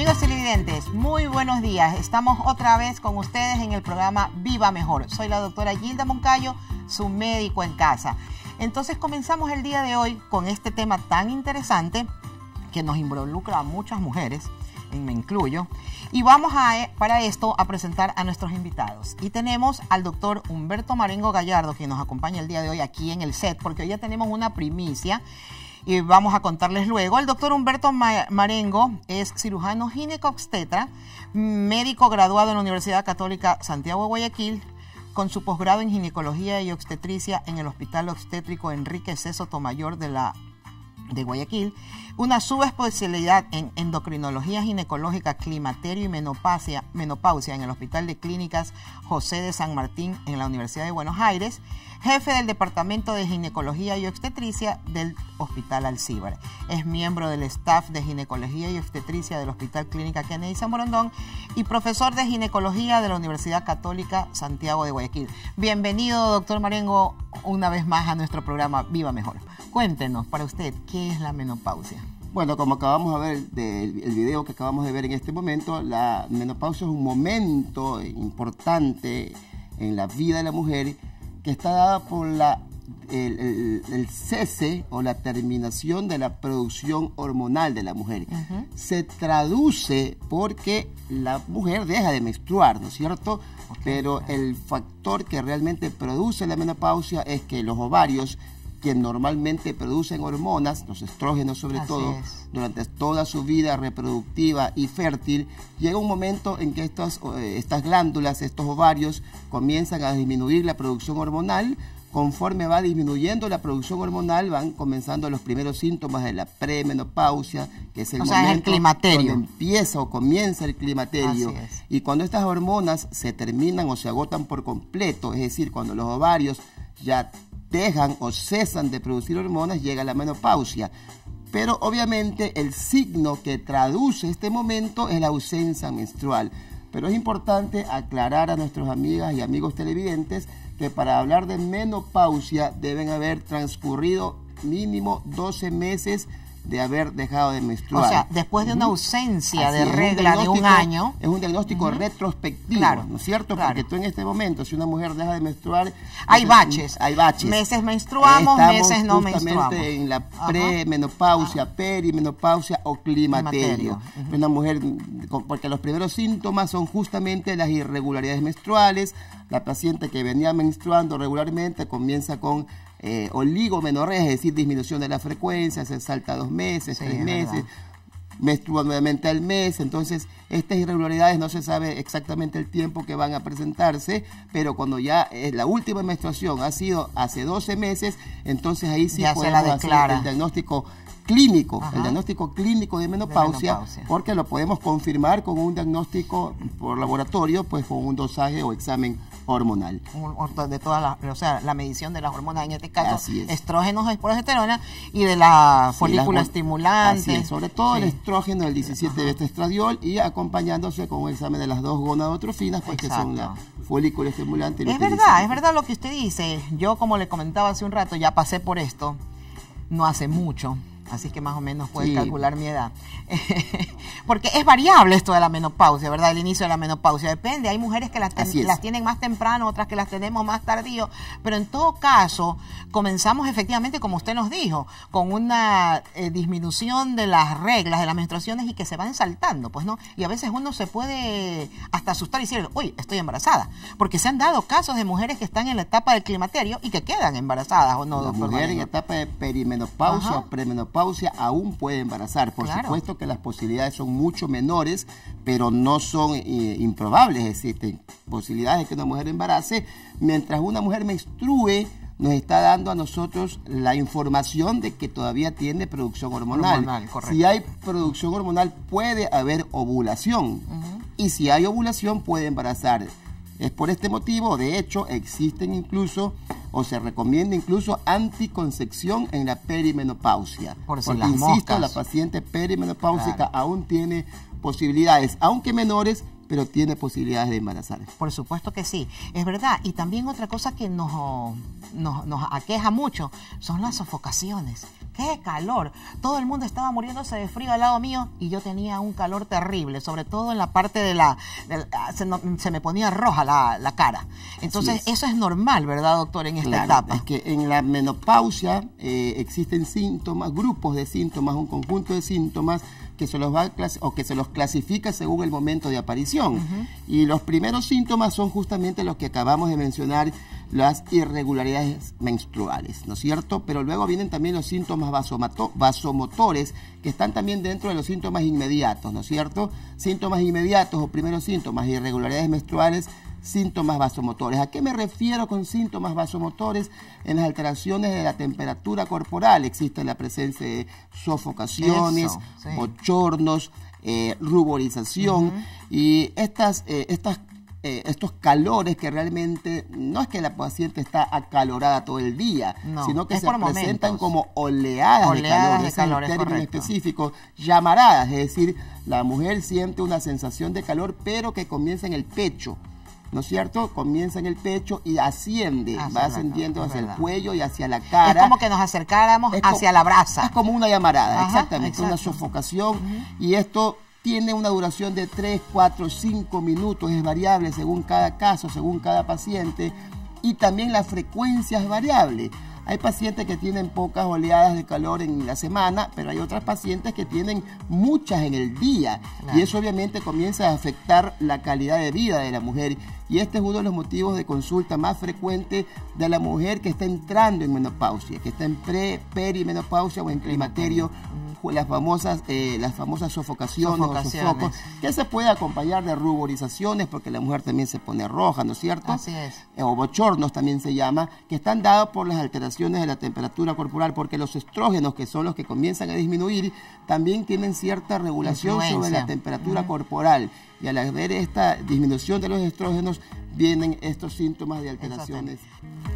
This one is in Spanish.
Amigos televidentes, muy buenos días. Estamos otra vez con ustedes en el programa Viva Mejor. Soy la doctora Gilda Moncayo, su médico en casa. Entonces comenzamos el día de hoy con este tema tan interesante que nos involucra a muchas mujeres, y me incluyo, y vamos para esto a presentar a nuestros invitados. Y tenemos al doctor Humberto Marengo Gallardo, quien nos acompaña el día de hoy aquí en el set, porque hoy ya tenemos una primicia y vamos a contarles luego. El doctor Humberto Marengo es cirujano ginecobstetra, médico graduado en la Universidad Católica Santiago de Guayaquil, con su posgrado en ginecología y obstetricia en el Hospital Obstétrico Enrique C. Sotomayor de Guayaquil, una subespecialidad en endocrinología ginecológica, climaterio y menopausia en el Hospital de Clínicas José de San Martín en la Universidad de Buenos Aires, jefe del Departamento de Ginecología y Obstetricia del Hospital Alcíbar. Es miembro del staff de Ginecología y Obstetricia del Hospital Clínica Kennedy San Borondón y profesor de Ginecología de la Universidad Católica Santiago de Guayaquil. Bienvenido, doctor Marengo, una vez más a nuestro programa Viva Mejor. Cuéntenos, para usted, ¿qué es la menopausia? Bueno, como acabamos de ver del video que acabamos de ver en este momento, la menopausia es un momento importante en la vida de la mujer que está dada por el cese o la terminación de la producción hormonal de la mujer. Se traduce porque la mujer deja de menstruar, ¿no es cierto? Pero el factor que realmente produce la menopausia es que los ovarios, que normalmente producen hormonas, los estrógenos sobre todo, durante toda su vida reproductiva y fértil, llega un momento en que estas glándulas, estos ovarios, comienzan a disminuir la producción hormonal. Conforme va disminuyendo la producción hormonal, van comenzando los primeros síntomas de la premenopausia, que es el momento el climaterio, donde empieza o comienza el climaterio. Y cuando estas hormonas se terminan o se agotan por completo, es decir, cuando los ovarios ya dejan o cesan de producir hormonas, llega la menopausia. Pero obviamente el signo que traduce este momento es la ausencia menstrual. Pero es importante aclarar a nuestras amigas y amigos televidentes que para hablar de menopausia deben haber transcurrido mínimo 12 meses de haber dejado de menstruar. O sea, después de una ausencia de regla de un año. Es un diagnóstico retrospectivo, claro, ¿no es cierto? Claro. Porque tú en este momento, si una mujer deja de menstruar... Hay baches. Meses menstruamos, meses no menstruamos. En la premenopausia, perimenopausia o climaterio. Una mujer, porque los primeros síntomas son justamente las irregularidades menstruales. La paciente que venía menstruando regularmente comienza con oligomenorrea, es decir, disminución de la frecuencia, se salta 2 meses, 3 meses, menstrua nuevamente al mes. Entonces, estas irregularidades no se sabe exactamente el tiempo que van a presentarse, pero cuando ya la última menstruación ha sido hace 12 meses, entonces ahí sí ya podemos hacer el diagnóstico clínico, el diagnóstico clínico de menopausia, porque lo podemos confirmar con un diagnóstico por laboratorio, pues con un dosaje o examen hormonal. De todas o sea, la medición de las hormonas, en este caso, estrógenos y progesterona, y de la folícula estimulante. Sobre todo el estrógeno, el 17-beta-estradiol, y acompañándose con un examen de las 2 gonadotrofinas, pues que son la folícula estimulante. Es verdad lo que usted dice. Yo, como le comentaba hace un rato, ya pasé por esto, no hace mucho. Así que más o menos puede calcular mi edad. Porque es variable esto de la menopausia, ¿verdad? El inicio de la menopausia. Depende. Hay mujeres que las tienen más temprano, otras que las tenemos más tardío. Pero en todo caso, comenzamos efectivamente, como usted nos dijo, con una disminución de las reglas, de las menstruaciones y que se van saltando, pues, ¿no? Y a veces uno se puede hasta asustar y decir, uy, estoy embarazada. Porque se han dado casos de mujeres que están en la etapa del climaterio y que quedan embarazadas, ¿o no? La mujer en etapa de perimenopausia o premenopausia aún puede embarazar. Por supuesto que las posibilidades son mucho menores, pero no son improbables. Existen posibilidades de que una mujer embarace. Mientras una mujer menstrue, nos está dando a nosotros la información de que todavía tiene producción hormonal. Si hay producción hormonal, puede haber ovulación. Y si hay ovulación, puede embarazar. Es por este motivo, de hecho, existen incluso, o se recomienda incluso, anticoncepción en la perimenopausia. Porque, insisto, la paciente perimenopáusica aún tiene posibilidades, aunque menores, pero tiene posibilidades de embarazar. Por supuesto que sí, es verdad. Y también otra cosa que nos aqueja mucho son las sofocaciones. ¡Qué calor! Todo el mundo estaba muriéndose de frío al lado mío y yo tenía un calor terrible, sobre todo en la parte se me ponía roja la cara. Entonces, eso es normal, ¿verdad, doctor, en esta etapa? Es que en la menopausia existen síntomas, grupos de síntomas, un conjunto de síntomas que se los clasifica según el momento de aparición. Y los primeros síntomas son justamente los que acabamos de mencionar, las irregularidades menstruales, ¿no es cierto? Pero luego vienen también los síntomas vasomotores, que están también dentro de los síntomas inmediatos, ¿no es cierto? Síntomas inmediatos o primeros síntomas, irregularidades menstruales, síntomas vasomotores. ¿A qué me refiero con síntomas vasomotores? En las alteraciones de la temperatura corporal existe la presencia de sofocaciones, bochornos, ruborización, y estos calores que realmente no es que la paciente está acalorada todo el día, sino que se presentan como oleadas de calor, ese es el término específico, llamaradas, es decir, la mujer siente una sensación de calor, pero que comienza en el pecho, ¿no es cierto? Comienza en el pecho y asciende, va ascendiendo hacia el cuello y hacia la cara. Es como que nos acercáramos hacia la brasa. Es como una llamarada, exactamente, una sofocación, y esto tiene una duración de 3, 4, 5 minutos, es variable según cada caso, según cada paciente, y también la frecuencia es variable. Hay pacientes que tienen pocas oleadas de calor en la semana, pero hay otras pacientes que tienen muchas en el día. Y eso obviamente comienza a afectar la calidad de vida de la mujer. Y este es uno de los motivos de consulta más frecuente de la mujer que está entrando en menopausia, que está en perimenopausia o en climaterio, las famosas sofocaciones o sofocos, que se puede acompañar de ruborizaciones, porque la mujer también se pone roja, ¿no es cierto? Así es. O bochornos también se llama, que están dados por las alteraciones de la temperatura corporal, porque los estrógenos, que son los que comienzan a disminuir, también tienen cierta regulación sobre la temperatura corporal. Y al haber esta disminución de los estrógenos, vienen estos síntomas de alteraciones.